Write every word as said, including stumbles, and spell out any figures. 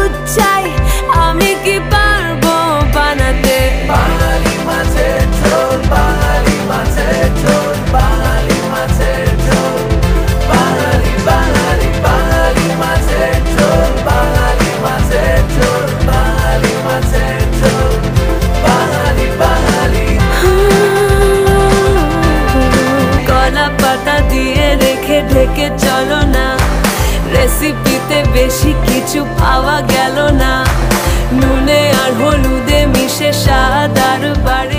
দুধ চাই, আমি কি পারবো বানাতে? বাঙালি মাছের ঝোল, বাঙালি মাছের ঝোল, বাঙালি মাছের ঝোল, বাঙালি বাঙালি বাঙালি মাছের ঝোল, বাঙালি মাছের ঝোল, বাঙালি মাছের ঝোল, বাঙালি বাঙালি। কলা পাতা দিয়ে রেখে ঢেকে চলো না, রেসিপিতে বেশি কিছু পাওয়া গেল না, নুনে আর হলুদে মিশে স্বাদ আর বাড়ে।